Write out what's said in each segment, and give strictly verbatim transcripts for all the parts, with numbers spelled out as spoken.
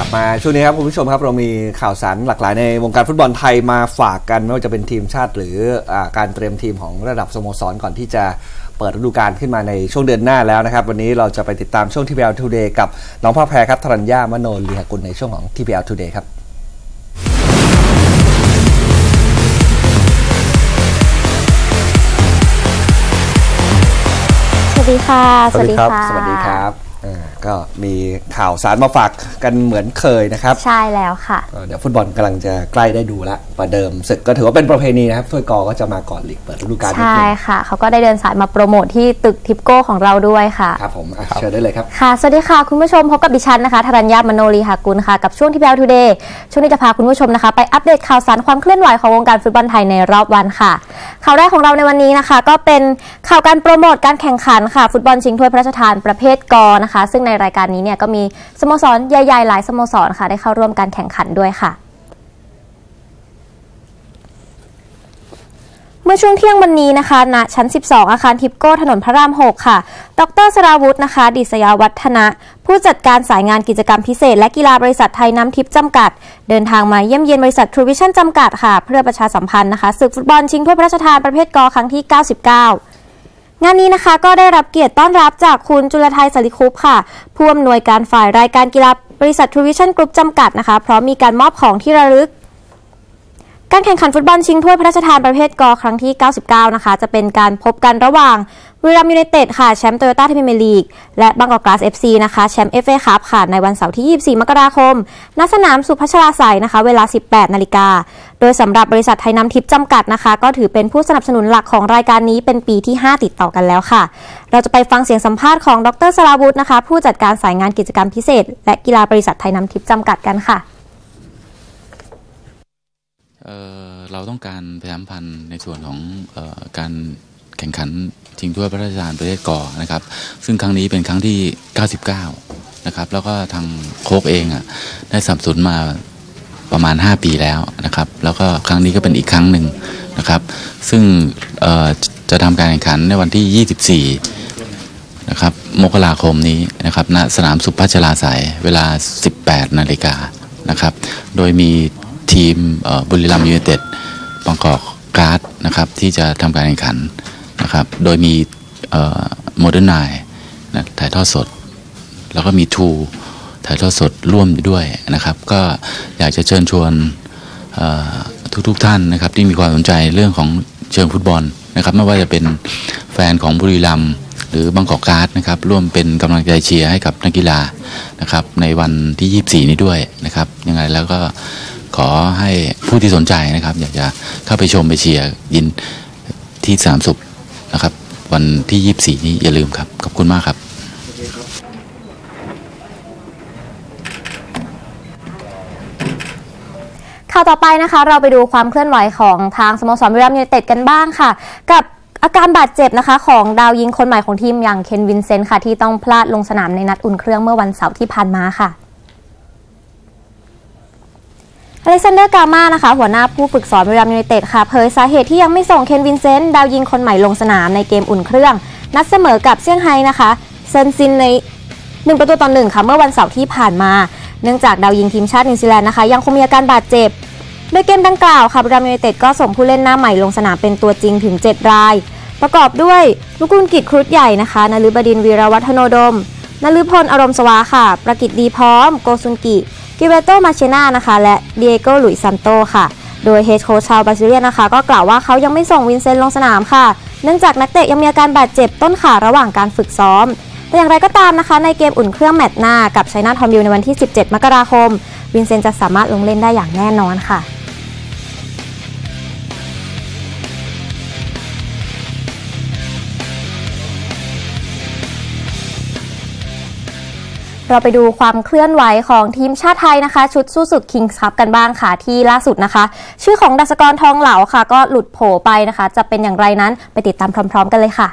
บมาช่วงนี้ครับคุณผู้ชมครับเรามีข่าวสารหลากหลายในวงการฟุตบอลไทยมาฝากกันไม่ว่าจะเป็นทีมชาติหรือการเตรียมทีมของระดับสโมสรก่อนที่จะเปิดฤดูกาลขึ้นมาในช่วงเดือนหน้าแล้วนะครับวันนี้เราจะไปติดตามช่วง ที พี แอล Today กับน้องพ่อแพรครับธรัญญามโนลีหกุลในช่วงของ ที พี แอล Today ครับสวัสดีค่ะสวัสดีค่ะสวัสดีครับก็มีข่าวสารมาฝากกันเหมือนเคยนะครับใช่แล้วค่ะเดี๋ยวฟุตบอลกำลังจะใกล้ได้ดูแล้วประเดิมศึกก็ถือว่าเป็นประเพณีนะครับถ้วยกอก็จะมาก่อนลีกเปิดฤดูกาลใช่ค่ะเขาก็ได้เดินสายมาโปรโมทที่ตึกทิปโก้ของเราด้วยค่ะครับผมเชิญได้เลยครับค่ะสวัสดีค่ะคุณผู้ชมพบกับดิฉันนะคะธรัญญามโนลีหกุลค่ะกับช่วง ที พี แอล Today ช่วงนี้จะพาคุณผู้ชมนะคะไปอัปเดตข่าวสารความเคลื่อนไหวของวงการฟุตบอลไทยในรอบวันค่ะข่าวแรกของเราในวันนี้นะคะก็เป็นข่าวการโปรโมทการแข่งขันค่ะฟุตบอลชิงถ้วยพระราชทานประเภทกอนะคะซึ่งในรายการนี้เนี่ยก็มีสโมสรใหญ่ๆหลายสโมสรค่ะได้เข้าร่วมการแข่งขันด้วยค่ะเมื่อช่วงเที่ยงวันนี้นะคะณชั้นสิบสองอาคารทิปโก้ถนนพระรามหกค่ะดร.สราวุฒินะคะดิษยวัฒนะผู้จัดการสายงานกิจกรรมพิเศษและกีฬาบริษัทไทยน้ำทิพย์จำกัดเดินทางมาเยี่ยมเยียนบริษัท True Vision จำกัดค่ะเพื่อประชาสัมพันธ์นะคะศึกฟุตบอลชิงถ้วยพระราชทานประเภทกอครั้งที่เก้าสิบเก้างานนี้นะคะก็ได้รับเกียรติต้อนรับจากคุณจุลไทยสลิคุปค่ะผู้อำนวยการฝ่ายรายการกีฬาบริษัท True Vision Group จำกัดนะคะพร้อมมีการมอบของที่ระลึกการแข่งขันฟุตบอลชิงถ้วยพระราชทานประเภทกอครั้งที่เก้าสิบเก้านะคะจะเป็นการพบกันระหว่างบุรีรัมย์ยูไนเต็ดค่ะแชมป์โตโยต้าพรีเมียร์ลีกและบางกอกกลาส เอฟ ซี นะคะแชมป์ เอฟ เอ คัพค่ะในวันเสาร์ที่ยี่สิบสี่มกราคมณสนามสุพัชราไสยนะคะเวลา สิบแปดนาฬิกาโดยสำหรับบริษัทไทยน้ำทิพย์จำกัดนะคะก็ถือเป็นผู้สนับสนุนหลักของรายการนี้เป็นปีที่ห้าติดต่อกันแล้วค่ะเราจะไปฟังเสียงสัมภาษณ์ของดร.สราวุฒินะคะผู้จัดการสายงานกิจกรรมพิเศษและกีฬาบริษัทไทยน้ำทิพย์จำกัดกันค่ะเอ่อเราต้องการประชาสัมพันธ์ในส่วนของเอ่อการแข่งขันชิงถ้วยพระราชทานประเภทกอนะครับซึ่งครั้งนี้เป็นครั้งที่เก้าสิบเก้านะครับแล้วก็ทางโค้ชเองอ่ะได้สนับสนุนมาประมาณห้าปีแล้วนะครับแล้วก็ครั้งนี้ก็เป็นอีกครั้งหนึ่งนะครับซึ่งเอ่อจะทำการแข่งขันในวันที่ยี่สิบสี่นะครับมกราคมนี้นะครับณสนามสุพัชราไสยเวลา สิบแปดนาฬิกานะครับโดยมีทีมบุรีรัมย์ยูไนเต็ดบางกอกกราสนะครับที่จะทำการแข่งขันนะครับโดยมีโมเดิร์นไนน์นะถ่ายทอดสดแล้วก็มีทูถ่ายทอดสดร่วมด้วยนะครับก็อยากจะเชิญชวนทุกๆ ท่านนะครับที่มีความสนใจเรื่องของเชิงฟุตบอลนะครับไม่ว่าจะเป็นแฟนของบุรีรัมย์หรือบางกอกกราสนะครับร่วมเป็นกำลังใจเชียร์ให้กับนักกีฬานะครับในวันที่ยี่สิบสี่นี้ด้วยนะครับยังไงแล้วก็ขอให้ผู้ที่สนใจนะครับอยากจะเข้าไปชมไปเชียร์ยินที่สนามสุขนะครับวันที่ยี่สิบสี่นี้อย่าลืมครับขอบคุณมากครับข่าวต่อไปนะคะเราไปดูความเคลื่อนไหวของทางสโมสรบุรีรัมย์ยูไนเต็ดกันบ้างค่ะกับอาการบาดเจ็บนะคะของดาวยิงคนใหม่ของทีมอย่างเคนวินเซนต์ค่ะที่ต้องพลาดลงสนามในนัดอุ่นเครื่องเมื่อวันเสาร์ที่ผ่านมาค่ะอเล็กซานเดอร์ กาม่านะคะหัวหน้าผู้ฝึกสอนบุรีรัมย์ยูไนเต็ดค่ะเผยสาเหตุที่ยังไม่ส่งเคนวินเซนต์ดาวยิงคนใหม่ลงสนามในเกมอุ่นเครื่องนัดเสมอกับเซี่ยงไฮ้นะคะเซินซินในหนึ่งประตูต่อหนึ่งค่ะเมื่อวันเสาร์ที่ผ่านมาเนื่องจากดาวยิงทีมชาตินิวซีแลนด์นะคะยังคงมีอาการบาดเจ็บโดยเกมดังกล่าวค่ะบุรีรัมย์ยูไนเต็ดก็ส่งผู้เล่นหน้าใหม่ลงสนามเป็นตัวจริงถึงเจ็ดรายประกอบด้วยนุกูลกิจครุฑใหญ่นะคะนฤบดินทร์วีรวัฒโนดมนฤพลอารมณ์สวาค่ะประกิตดีพร้อมโกซุนกิกิเวโตมาเชน่านะคะและเดียโกลุยซันโตค่ะโดยเฮดโค้ชชาวบราซิเลียนนะคะก็กล่าวว่าเขายังไม่ส่งวินเซนต์ลงสนามค่ะเนื่องจากนักเตะยังมีอาการบาดเจ็บต้นขาระหว่างการฝึกซ้อมแต่อย่างไรก็ตามนะคะในเกมอุ่นเครื่องแมตช์หน้ากับไชน่าทอมบิลในวันที่สิบเจ็ดมกราคมวินเซนต์จะสามารถลงเล่นได้อย่างแน่นอนค่ะเราไปดูความเคลื่อนไหวของทีมชาติไทยนะคะชุดสู้ศึกคิงส์คัพกันบ้างค่ะที่ล่าสุดนะคะชื่อของดัชกรทองเหลาค่ะก็หลุดโผล่ไปนะคะจะเป็นอย่างไรนั้นไปติดตามพร้อมๆกันเลยค่ะ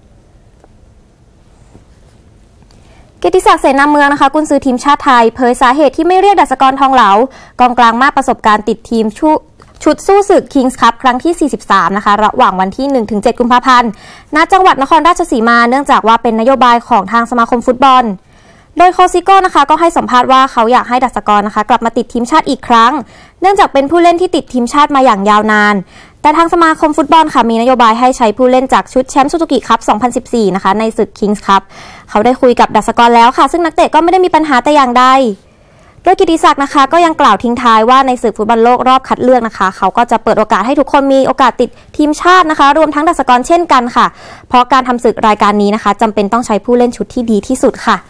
เกียรติศักดิ์เสนาเมืองนะคะกุนซือทีมชาติไทยเผยสาเหตุที่ไม่เรียกดัชกรทองเหลากองกลางมากประสบการณ์ติดทีมชุดสู้ศึกคิงส์คัพครั้งที่สี่สิบสามนะคะระหว่างวันที่ หนึ่งถึงเจ็ด กุมภาพันธ์ณจังหวัดนครราชสีมาเนื่องจากว่าเป็นนโยบายของทางสมาคมฟุตบอลโดยโคซิโก้นะคะก็ให้สัมภาษณ์ว่าเขาอยากให้ดัชกรนะคะกลับมาติดทีมชาติอีกครั้งเนื่องจากเป็นผู้เล่นที่ติดทีมชาติมาอย่างยาวนานแต่ทางสมาคมฟุตบอลค่ะมีนโยบายให้ใช้ผู้เล่นจากชุดแชมป์ซูซูกิคัพ สองพันสิบสี่ นะคะในศึก Kings Cup เขาได้คุยกับดัชกรแล้วค่ะซึ่งนักเตะก็ไม่ได้มีปัญหาแต่อย่างใดโดยกิติศักดิ์นะคะก็ยังกล่าวทิ้งท้ายว่าในศึกฟุตบอลโลกรอบคัดเลือกนะคะเขาก็จะเปิดโอกาสให้ทุกคนมีโอกาสติดทีมชาตินะคะรวมทั้งดัชกรเช่นกันค่ะเพราะการทำศึกรายการนี้นะคะจำเป็นต้องใช้ผู้เล่นชุดที่ดีที่สุดค่ะ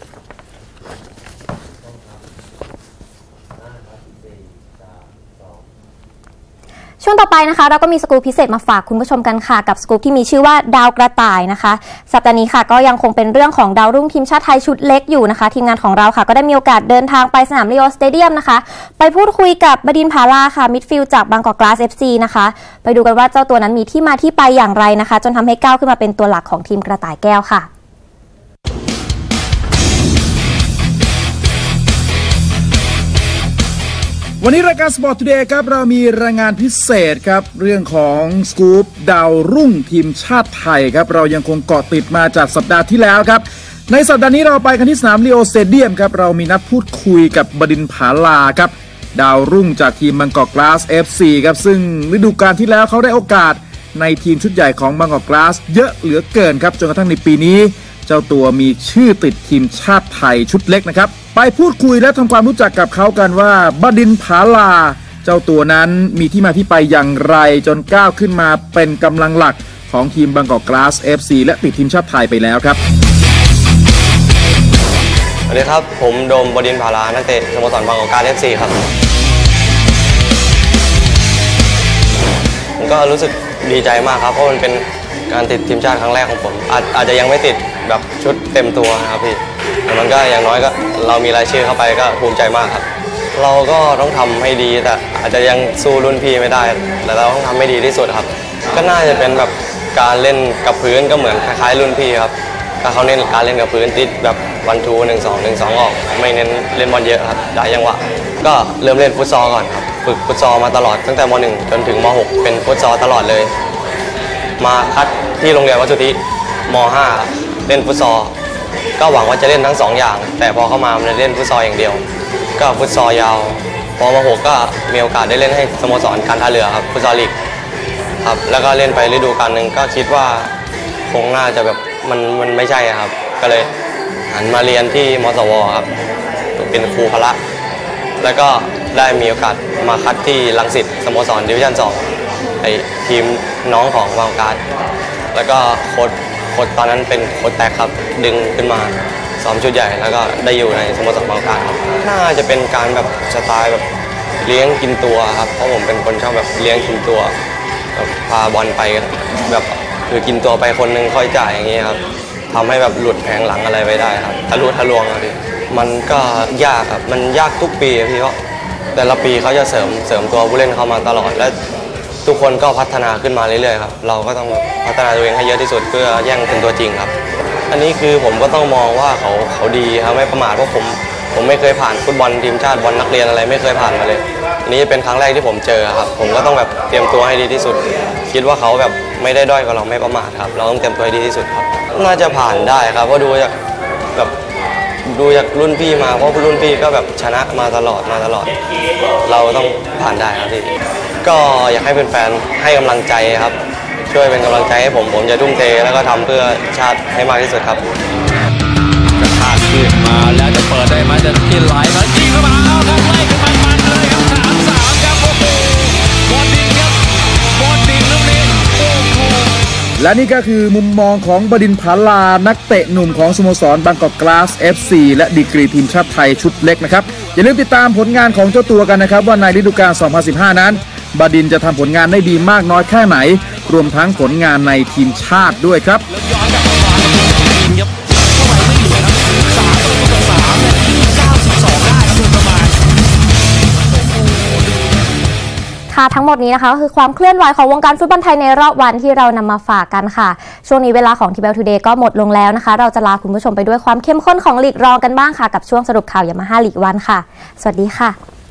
ช่วงต่อไปนะคะเราก็มีสกู๊ปพิเศษมาฝากคุณผู้ชมกันค่ะกับสกู๊ปที่มีชื่อว่าดาวกระต่ายนะคะสัปดาห์นี้ค่ะก็ยังคงเป็นเรื่องของดาวรุ่งทีมชาติไทยชุดเล็กอยู่นะคะทีมงานของเราค่ะก็ได้มีโอกาสเดินทางไปสนามลีโอสเตเดียมนะคะไปพูดคุยกับบดินทร์ ผาลาค่ะมิดฟิลด์จากบางกอกกลาส เอฟ ซี นะคะไปดูกันว่าเจ้าตัวนั้นมีที่มาที่ไปอย่างไรนะคะจนทำให้ก้าวขึ้นมาเป็นตัวหลักของทีมกระต่ายแก้วค่ะวันนี้รายการ Sport Today ครับเรามีรายงานพิเศษครับเรื่องของสกู๊ปดาวรุ่งทีมชาติไทยครับเรายังคงเกาะติดมาจากสัปดาห์ที่แล้วครับในสัปดาห์นี้เราไปกันที่สนามลีโอสเตเดียมครับเรามีนัดพูดคุยกับบดินทร์ ผาลาครับดาวรุ่งจากทีมบางกอกกลาส เอฟ ซี ครับซึ่งฤดูกาลที่แล้วเขาได้โอกาสในทีมชุดใหญ่ของบางกอกกลาสเยอะเหลือเกินครับจนกระทั่งในปีนี้เจ้าตัวมีชื่อติดทีมชาติไทยชุดเล็กนะครับไปพูดคุยและทำความรู้จักกับเขากันว่าบดินทร์ ผาลาเจ้าตัวนั้นมีที่มาที่ไปอย่างไรจนก้าวขึ้นมาเป็นกำลังหลักของทีมบางกอกกลาส เอฟ ซี และติดทีมชาติไทยไปแล้วครับสวัสดีครับผมโดมบดินทร์ ผาลานักเตะสโมสรบางกอกกลาส เอฟ ซี ครับผมก็รู้สึกดีใจมากครับเพราะมันเป็นการติดทีมชาติครั้งแรกของผมอาจอาจจะยังไม่ติดแบบชุดเต็มตัวนะครับพี่แต่มันก็อย่างน้อยก็เรามีรายชื่อเข้าไปก็ภูมิใจมากครับเราก็ต้องทำให้ดีแต่อาจจะยังสู้รุ่นพี่ไม่ได้แต่เราต้องทำให้ดีที่สุดครับก็น่าจะเป็นแบบการเล่นกับพื้นก็เหมือนคล้ายๆรุ่นพี่ครับถ้าเขาเน้นการเล่นกับพื้นติดแบบวันทูหนึ่งสองหนึ่งสองออกไม่เน้นเล่นบอลเยอะครับได้จังหวะก็เริ่มเล่นฟุตซอลก่อนครับฝึกฟุตซอลมาตลอดตั้งแต่มหนึ่งจนถึงมหกเป็นฟุตซอลตลอดเลยมาคัดที่โรงเรียนวัดสุทธิมห้าเล่นฟุตซอลก็หวังว่าจะเล่นทั้งสองอย่างแต่พอเข้ามามันเล่นฟุตซอลอย่างเดียวก็ฟุตซอลยาวพอมาหกก็มีโอกาสได้เล่นให้สโมสรการท่าเรือครับฟุตซอลลีกครับแล้วก็เล่นไปฤดูกาลหนึ่งก็คิดว่าคงน่าจะแบบมันมันไม่ใช่ครับก็เลยหันมาเรียนที่มสวครับเป็นครูพละแล้วก็ได้มีโอกาสมาคัดที่รังสิตสโมสรดิวิชั่นสองไอทีมน้องของบางกอกกลาสแล้วก็โค้ชโค้ชตอนนั้นเป็นโค้ชแตกครับดึงขึ้นมาซ้อมชุดใหญ่แล้วก็ได้อยู่ในสโมสรบางกอกกลาสครับน่าจะเป็นการแบบสไตล์แบบเลี้ยงกินตัวครับเพราะผมเป็นคนชอบแบบเลี้ยงกินตัวแบบพาบอลไปแบบคือกินตัวไปคนนึงค่อยจ่ายอย่างเงี้ยครับทำให้แบบหลุดแผงหลังอะไรไปได้ครับทะลุทะลวงครับพี่มันก็ยากครับมันยากทุกปีพี่เพราะแต่ละปีเขาจะเสริมเสริมตัวผู้เล่นเข้ามาตลอดและทุกคนก็พัฒนาขึ้นมาเรื่อยๆครับเราก็ต้องพัฒนาตัวเองให้เยอะที่สุดเพื่อแย่งเป็นตัวจริงครับอันนี้คือผมก็ต้องมองว่าเขาเขาดีครับไม่ประมาทเพราะผมผมไม่เคยผ่านฟุตบอลทีมชาติบอลนักเรียนอะไรไม่เคยผ่านมาเลยอันนี้เป็นครั้งแรกที่ผมเจอครับผมก็ต้องแบบเตรียมตัวให้ดีที่สุดคิดว่าเขาแบบไม่ได้ด้อยกว่าเราไม่ประมาทครับเราต้องเตรียมตัวให้ดีที่สุดครับน่าจะผ่านได้ครับเพราะดูจากแบบดูจากรุ่นพี่มาเพราะรุ่นพี่ก็แบบชนะมาตลอดมาตลอดเราต้องผ่านได้ครับพี่ก็อยากให้เป็นแฟนให้กำลังใจครับช่วยเป็นกำลังใจให้ผมผมจะทุ่มเทแล้วก็ทำเพื่อชาติให้มากที่สุดครับกระชากขึ้นมาแล้วจะเปิดได้ไหมจะกินไหลมายิงเข้ามาเอาครับไล่กันมันๆเลยครับสามสามครับโอ้โหบอลดิงครับบอลดิงลูกนี้โอ้โหและนี่ก็คือมุมมองของบดินทร์ ผาลานักเตะหนุ่มของสโมสรบางกอกกลาส เอฟ ซี และดีกรีทีมชาติไทยชุดเล็กนะครับอย่าลืมติดตามผลงานของเจ้าตัวกันนะครับว่าในฤดูกาล สองพันสิบห้า นั้นบดินทร์จะทำผลงานได้ดีมากน้อยแค่ไหนรวมทั้งผลงานในทีมชาติด้วยครับค่ะทั้งหมดนี้นะคะก็คือความเคลื่อนไหวของวงการฟุตบอลไทยในรอบวันที่เรานำมาฝากกันค่ะช่วงนี้เวลาของ ที บี แอล Today ก็หมดลงแล้วนะคะเราจะลาคุณผู้ชมไปด้วยความเข้มข้นของลีกรองกันบ้างค่ะกับช่วงสรุปข่าวยามาฮ่าลีกวันค่ะสวัสดีค่ะ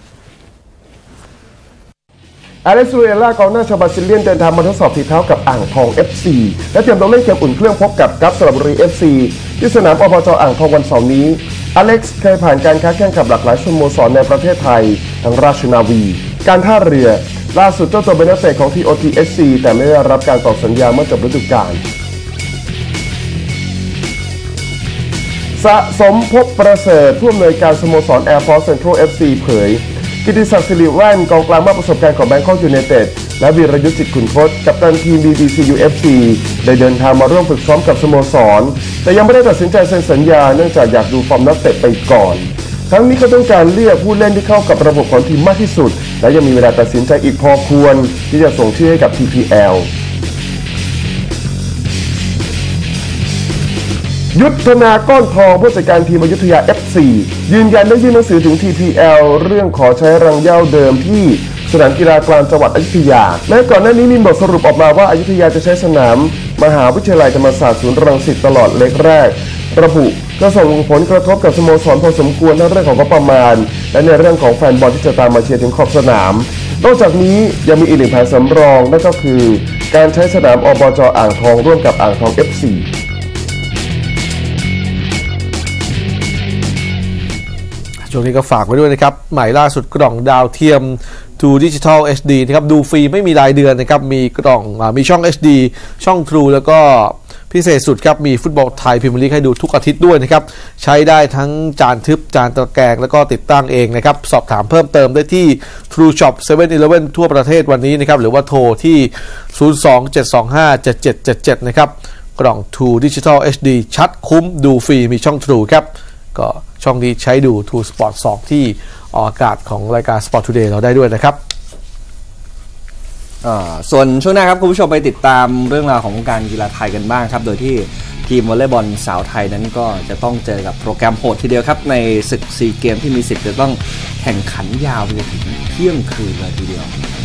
อาเลส ซูเอล่ากองหน้าชาวบราซิเลียนเดินทางมาทดสอบฝีเท้ากับอ่างทอง เอฟ ซี และเตรียมลงเล่นเกมอุ่นเครื่องพบกับกัฟสระบุรี เอฟ ซี ที่สนามอบจ.อ่างทองวันเสาร์นี้อเล็กซ์เคยผ่านการค้าแข่งกับหลากหลายสโมสรในประเทศไทยทั้งราชนาวีการท่าเรือล่าสุดเจ้าตัวเป็นนักเตะของ ที โอ ที เอส ซี แต่ไม่ได้รับการต่อสัญญาเมื่อจบฤดูกาลสะสมภพประเสริฐผู้อำนวยการสโมสร Air Force Central เอฟ ซี เผยกิติศักดิ์สิริแว่นกองกลางมากประสบการณ์ของแบงคอกยูไนเต็ดและวีรยุทธจิตขุนทศกัปตันทีม บี บี ซี ยู เอฟ ซี ได้เดินทางมาร่วมฝึกซ้อมกับสโมสรแต่ยังไม่ได้ตัดสินใจเซ็นสัญญาเนื่องจากอยากดูฟอร์มนักเตะไปก่อนทั้งนี้ก็ต้องการเลือกผู้เล่นที่เข้ากับระบบของทีมมากที่สุดและยังมีเวลาตัดสินใจอีกพอควรที่จะส่งชื่อให้กับ ที พี แอล ยุทธนาก้อนทองผู้จัดการทีมอยุธยา เอฟ ซี ยืนยันได้ยื่นหนังสือถึง ที พี แอล เรื่องขอใช้รังเหย้าเดิมที่สนามกีฬากลางจังหวัดอยุธยาแม้ก่อนหน้านี้มีบทสรุปออกมาว่าอยุธยาจะใช้สนามมหาวิทยาลัยธรรมศาสตร์ศูนย์รังสิตตลอดเล็กแรกระบุก็ส่งผลกระทบกับสโมสรพอสมควรในเรื่องของงบประมาณและในเรื่องของแฟนบอลที่จะตามมาเชียร์ถึงขอบสนามนอกจากนี้ยังมีอีกหนึ่งแผนสำรองนั่นก็คือการใช้สนามอบจ.อ่างทองร่วมกับอ่างทอง เอฟ ซีช่วงนี้ก็ฝากไว้ด้วยนะครับใหม่ล่าสุดกล่องดาวเทียม True Digital เอช ดี นะครับดูฟรีไม่มีรายเดือนนะครับมีกล่องมีช่อง เอช ดี ช่อง True แล้วก็พิเศษสุดครับมีฟุตบอลไทยพรีเมียร์ลีกให้ดูทุกอาทิตย์ด้วยนะครับใช้ได้ทั้งจานทึบจานตะแกรงแล้วก็ติดตั้งเองนะครับสอบถามเพิ่มเติมได้ที่ True Shop เซเว่น อีเลฟเว่น ทั่วประเทศวันนี้นะครับหรือว่าโทรที่ ศูนย์ สอง เจ็ด สอง ห้า เจ็ด เจ็ด เจ็ด เจ็ด นะครับกล่อง True Digital เอช ดี ชัดคุ้มดูฟรีมีช่อง True ครับก็ช่องนี้ใช้ดู True Sport สองที่ออกอากาศของรายการ Sport Today เราได้ด้วยนะครับส่วนช่วงหน้าครับคุณผู้ชมไปติดตามเรื่องราวของการกีฬาไทยกันบ้างครับโดยที่ทีมวอลเลย์บอลสาวไทยนั้นก็จะต้องเจอกับโปรแกรมโหดทีเดียวครับในศึกซีเกมที่มีสิทธิ์จะต้องแข่งขันยาวไปถึงเที่ยงคืนเลยทีเดียว